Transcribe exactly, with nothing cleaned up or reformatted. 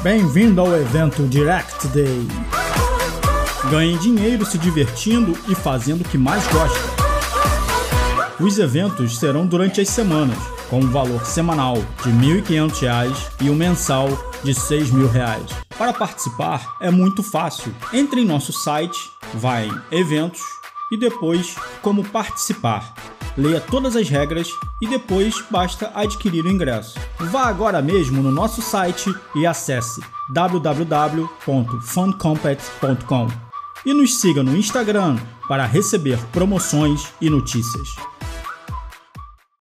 Bem-vindo ao evento Direct Day. Ganhe dinheiro se divertindo e fazendo o que mais gosta. Os eventos serão durante as semanas, com um valor semanal de mil e quinhentos reais e um mensal de seis mil reais. Para participar é muito fácil. Entre em nosso site, vá em Eventos e depois Como Participar. Leia todas as regras e depois basta adquirir o ingresso. Vá agora mesmo no nosso site e acesse w w w ponto funcompet ponto com e nos siga no Instagram para receber promoções e notícias.